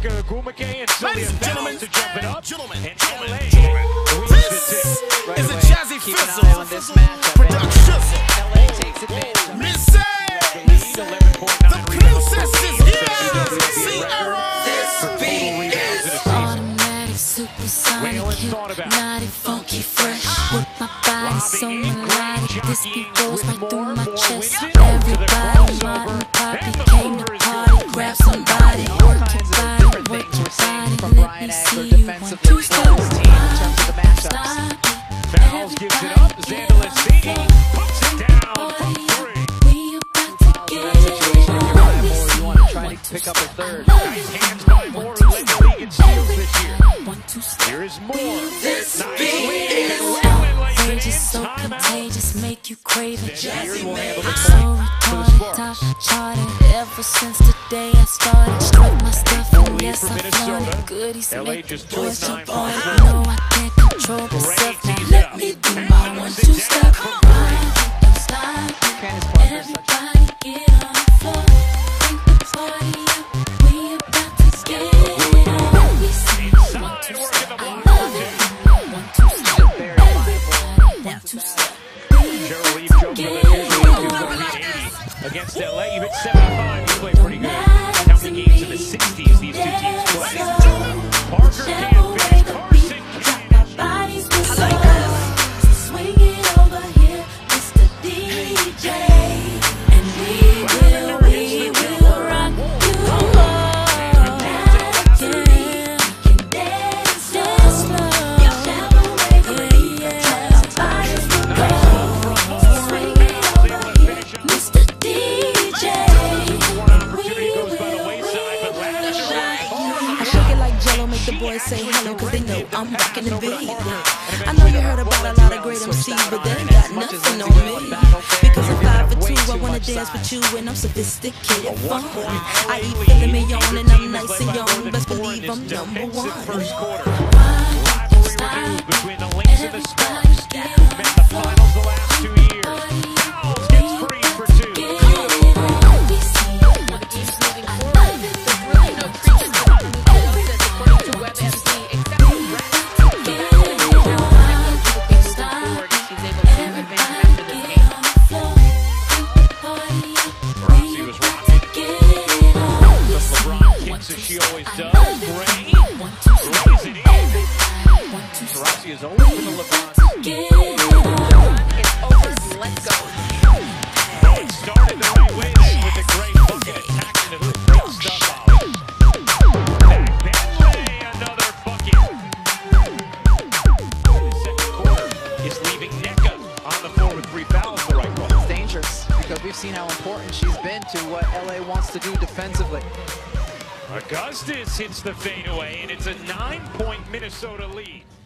Rebecca Agumake and Sylvia Fowles to jump it up. And LA This is a Jazzy Fizzle production. LA takes advantage. Missy, the princess is here. Sierra. This beat is automatic, supersonic, hypnotic, funky, fresh. With my body so melodic, this beat goes right through my chest. Everybody, modern poppy, came to party. Grab somebody, work your body, work your body. Let me see you 1, 2, step. Fowles gives it up. Zandalesini puts it down from 3. We about to get it. You want to try to pick up a third. Nice hands by Moore, who led the league in steals this year. 1, 2, step. Here is Moore. This Nice beat lead. is outrageous, so contagious, make you crave it. Jazzy will handle the So point for the retarded, top Sparks. charted. Ever since the day I started, struck my stuff and yes, for I Minnesota. flaunted. Goodies LA make the just boys took jump 9 on it. points. No, I can't control myself. Now Great let tease me up. do my 1, 2 step. Stop. Candace Parker is such Everybody get on the floor. Bring the party up. We about to get it on. We sing 1, 2 step. I love it. 1, 2 step. very reliable. 1, 2 step. Cheryl Eve jumped with a against LA. You hit 75. You play pretty good. How many games in the 60s these two teams play? Parker can't finish. Carson can. Bodies with us. Swing it over here, Mr. DJ. And we will rock you all again. Can dance slow. Yeah. Bodies with us. Swing it over here, Mr. DJ. One opportunity goes by the wayside, but last I shake it like Jello, make the boys say hello, cause they know I'm rockin' the beat. I know you heard about a lot of great MCs, but they ain't got nothing on me. Because I'm 5 for 2, I wanna dance with you, and I'm sophisticated fun. I eat filet mignon, and I'm nice and young. Best believe I'm number one. first quarter. Rivalry renewed between the Lynx and the Sparks, who've met the finals the last 2 years. Fowles gets free for 2. Roxy was rocking. The LeBron kicks as she always does. Gray lays it in. Roxy is over for the LeBron. It started the right way then with the great bucket attacking the hoop. Great stuff out. Back Bentley, another bucket. The second quarter is leaving Nneka on the floor with 3 fouls, the right call. It's dangerous because we've seen how important she's been to what LA wants to do defensively. Augustus hits the fadeaway, and it's a 9-point Minnesota lead.